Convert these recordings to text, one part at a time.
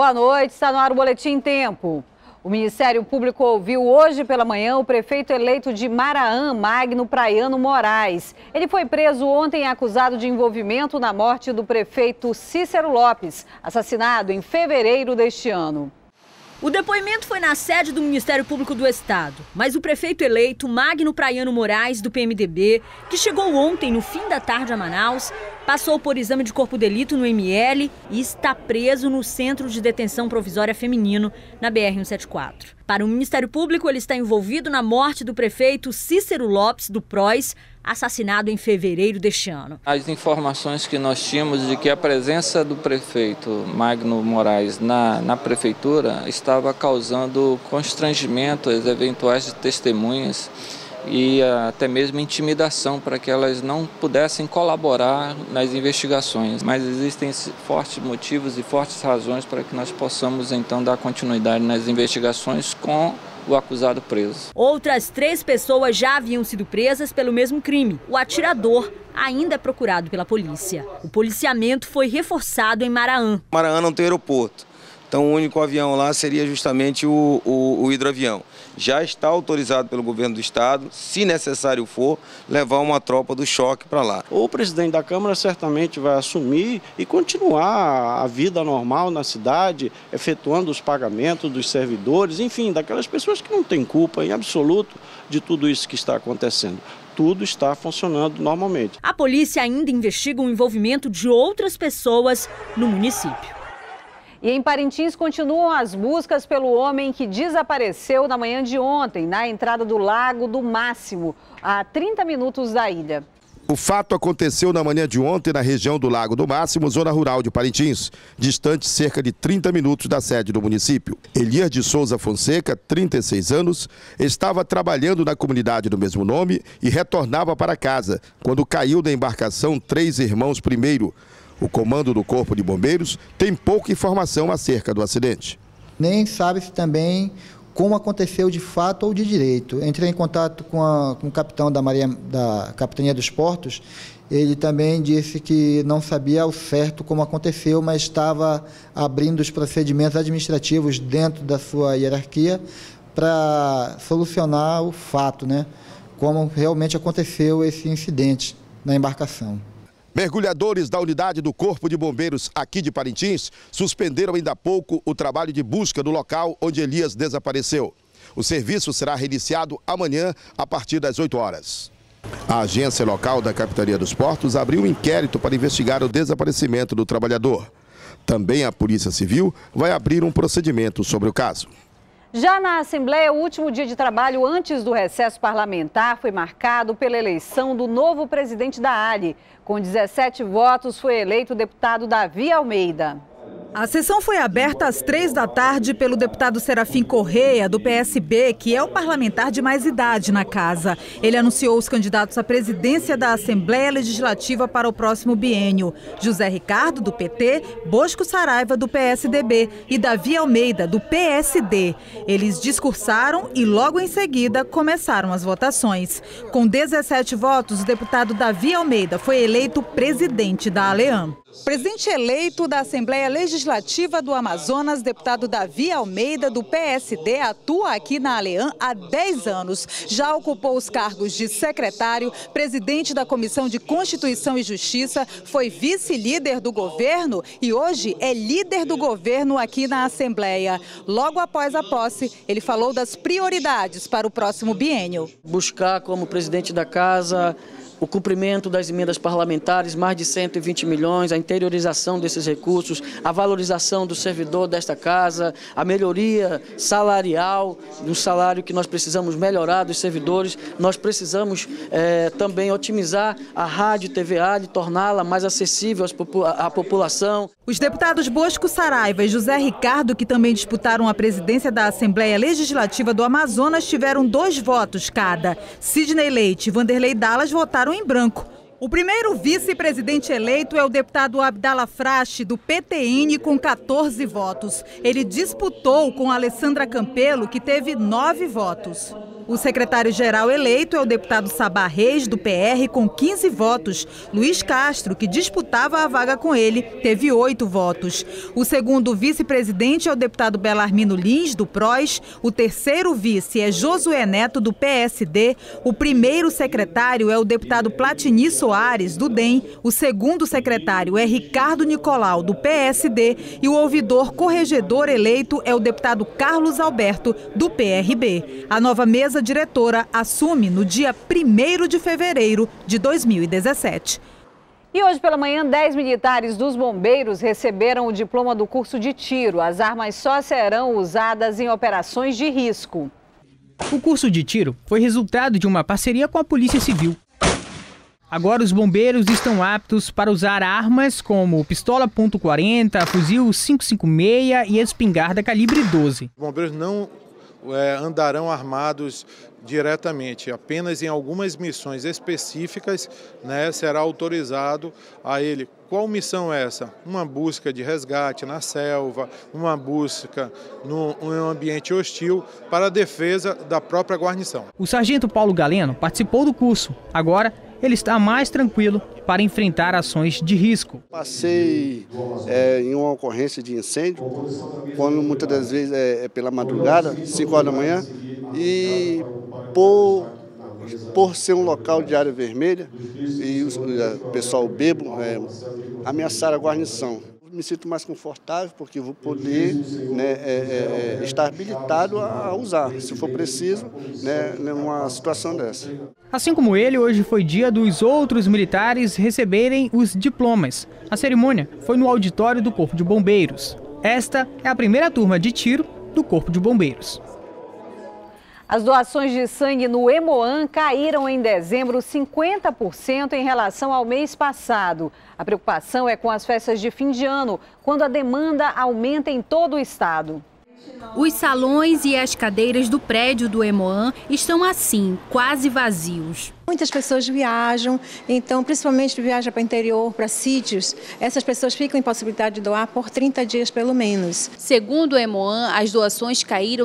Boa noite, está no ar o Boletim Tempo. O Ministério Público ouviu hoje pela manhã o prefeito eleito de Maraã, Magno Praiano Moraes. Ele foi preso ontem acusado de envolvimento na morte do prefeito Cícero Lopes, assassinado em fevereiro deste ano. O depoimento foi na sede do Ministério Público do Estado, mas o prefeito eleito, Magno Praiano Moraes, do PMDB, que chegou ontem no fim da tarde a Manaus, passou por exame de corpo de delito no ML e está preso no Centro de Detenção Provisória Feminino, na BR-174. Para o Ministério Público, ele está envolvido na morte do prefeito Cícero Lopes, do PROS, assassinado em fevereiro deste ano. As informações que nós tínhamos de que a presença do prefeito Magno Moraes na prefeitura estava causando constrangimento às eventuais testemunhas e até mesmo intimidação para que elas não pudessem colaborar nas investigações. Mas existem fortes motivos e fortes razões para que nós possamos então dar continuidade nas investigações com o acusado preso. Outras 3 pessoas já haviam sido presas pelo mesmo crime. O atirador ainda é procurado pela polícia. O policiamento foi reforçado em Maraã. Maraã não tem aeroporto, então o único avião lá seria justamente o hidroavião. Já está autorizado pelo governo do estado, se necessário for, levar uma tropa do choque para lá. O presidente da Câmara certamente vai assumir e continuar a vida normal na cidade, efetuando os pagamentos dos servidores, enfim, daquelas pessoas que não têm culpa em absoluto de tudo isso que está acontecendo. Tudo está funcionando normalmente. A polícia ainda investiga o envolvimento de outras pessoas no município. E em Parintins continuam as buscas pelo homem que desapareceu na manhã de ontem, na entrada do Lago do Máximo, a 30 minutos da ilha. O fato aconteceu na manhã de ontem na região do Lago do Máximo, zona rural de Parintins, distante cerca de 30 minutos da sede do município. Elias de Souza Fonseca, 36 anos, estava trabalhando na comunidade do mesmo nome e retornava para casa, quando caiu da embarcação 3 irmãos primeiro. O comando do Corpo de Bombeiros tem pouca informação acerca do acidente. Nem sabe-se também como aconteceu de fato ou de direito. Entrei em contato com o capitão da Capitania dos Portos. Ele também disse que não sabia ao certo como aconteceu, mas estava abrindo os procedimentos administrativos dentro da sua hierarquia para solucionar o fato, né? Como realmente aconteceu esse incidente na embarcação. Mergulhadores da unidade do Corpo de Bombeiros aqui de Parintins suspenderam ainda há pouco o trabalho de busca do local onde Elias desapareceu. O serviço será reiniciado amanhã a partir das 8 horas. A agência local da Capitania dos Portos abriu um inquérito para investigar o desaparecimento do trabalhador. Também a Polícia Civil vai abrir um procedimento sobre o caso. Já na Assembleia, o último dia de trabalho antes do recesso parlamentar foi marcado pela eleição do novo presidente da ALE. Com 17 votos, foi eleito o deputado Davi Almeida. A sessão foi aberta às 3 da tarde pelo deputado Serafim Correia, do PSB, que é o parlamentar de mais idade na casa. Ele anunciou os candidatos à presidência da Assembleia Legislativa para o próximo biênio: José Ricardo, do PT, Bosco Saraiva, do PSDB e Davi Almeida, do PSD. Eles discursaram e logo em seguida começaram as votações. Com 17 votos, o deputado Davi Almeida foi eleito presidente da ALEAM. Presidente eleito da Assembleia Legislativa do Amazonas, deputado Davi Almeida, do PSD, atua aqui na ALEAM há 10 anos. Já ocupou os cargos de secretário, presidente da Comissão de Constituição e Justiça, foi vice-líder do governo e hoje é líder do governo aqui na Assembleia. Logo após a posse, ele falou das prioridades para o próximo biênio. Buscar como presidente da casa o cumprimento das emendas parlamentares, mais de 120 milhões, a interiorização desses recursos, a valorização do servidor desta casa, a melhoria salarial, do salário que nós precisamos melhorar dos servidores. Nós precisamos também otimizar a rádio e TVA e torná-la mais acessível à população. Os deputados Bosco Saraiva e José Ricardo, que também disputaram a presidência da Assembleia Legislativa do Amazonas, tiveram 2 votos cada. Sidney Leite e Vanderlei Dallas votaram em branco. O primeiro vice-presidente eleito é o deputado Abdala Frache, do PTN, com 14 votos. Ele disputou com Alessandra Campelo, que teve 9 votos. O secretário-geral eleito é o deputado Sabá Reis, do PR, com 15 votos. Luiz Castro, que disputava a vaga com ele, teve 8 votos. O segundo vice-presidente é o deputado Belarmino Lins, do PROS. O terceiro vice é Josué Neto, do PSD. O primeiro secretário é o deputado Platini Soares, do DEM. O segundo secretário é Ricardo Nicolau, do PSD. E o ouvidor corregedor eleito é o deputado Carlos Alberto, do PRB. A nova mesa diretora assume no dia 1º de fevereiro de 2017. E hoje pela manhã, 10 militares dos bombeiros receberam o diploma do curso de tiro. As armas só serão usadas em operações de risco. O curso de tiro foi resultado de uma parceria com a Polícia Civil. Agora os bombeiros estão aptos para usar armas como pistola .40, fuzil 5.56 e espingarda calibre 12. Os bombeiros não andarão armados diretamente, apenas em algumas missões específicas, será autorizado a ele. Qual missão é essa? Uma busca de resgate na selva, uma busca num ambiente hostil para a defesa da própria guarnição. O sargento Paulo Galeno participou do curso. Agora ele está mais tranquilo para enfrentar ações de risco. Passei em uma ocorrência de incêndio, quando muitas das vezes é pela madrugada, 5 horas da manhã, e por ser um local de área vermelha e o pessoal bebo ameaçaram a guarnição. Me sinto mais confortável porque vou poder estar habilitado a usar, se for preciso, numa situação dessa. Assim como ele, hoje foi dia dos outros militares receberem os diplomas. A cerimônia foi no auditório do Corpo de Bombeiros. Esta é a primeira turma de tiro do Corpo de Bombeiros. As doações de sangue no Hemoan caíram em dezembro 50% em relação ao mês passado. A preocupação é com as festas de fim de ano, quando a demanda aumenta em todo o estado. Os salões e as cadeiras do prédio do Hemoan estão assim, quase vazios. Muitas pessoas viajam, então principalmente viajam para o interior, para sítios. Essas pessoas ficam em possibilidade de doar por 30 dias pelo menos. Segundo o Hemoan, as doações caíram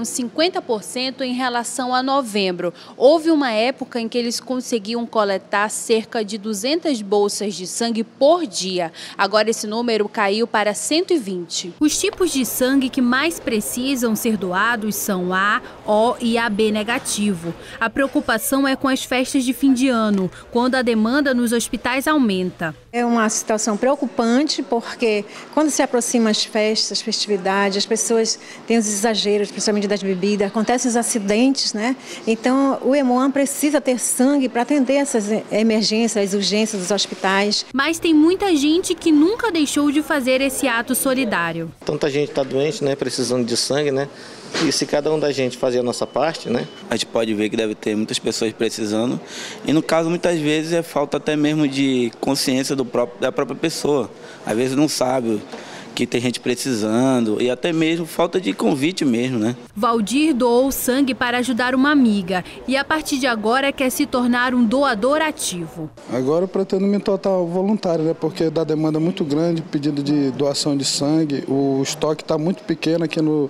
50% em relação a novembro. Houve uma época em que eles conseguiam coletar cerca de 200 bolsas de sangue por dia. Agora esse número caiu para 120. Os tipos de sangue que mais precisam ser doados são A, O e AB negativo. A preocupação é com as festas de fim de ano, quando a demanda nos hospitais aumenta. É uma situação preocupante porque quando se aproximam as festas, as festividades, as pessoas têm os exageros, principalmente das bebidas, acontecem os acidentes, Então o Hemoan precisa ter sangue para atender essas emergências, as urgências dos hospitais. Mas tem muita gente que nunca deixou de fazer esse ato solidário. Tanta gente está doente, precisando de sangue, E se cada um da gente fazer a nossa parte, a gente pode ver que deve ter muitas pessoas precisando. E no caso, muitas vezes, é falta até mesmo de consciência da própria pessoa. Às vezes não sabe que tem gente precisando e até mesmo falta de convite mesmo, Valdir doou sangue para ajudar uma amiga e a partir de agora quer se tornar um doador ativo. Agora eu pretendo me tornar voluntário, porque dá demanda muito grande, pedido de doação de sangue. O estoque está muito pequeno aqui no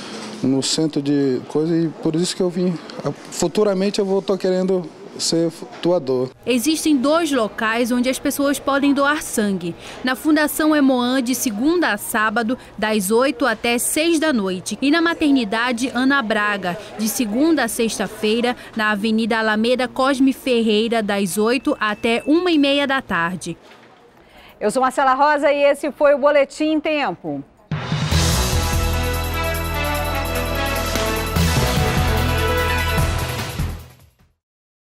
centro de coisa e por isso que eu vim. Futuramente eu estou querendo ser doador. Existem 2 locais onde as pessoas podem doar sangue. Na Fundação Hemoan, de segunda a sábado, das 8 até 6 da noite. E na Maternidade Ana Braga, de segunda a sexta-feira, na Avenida Alameda Cosme Ferreira, das 8 até 1h30 da tarde. Eu sou Marcela Rosa e esse foi o Boletim em Tempo.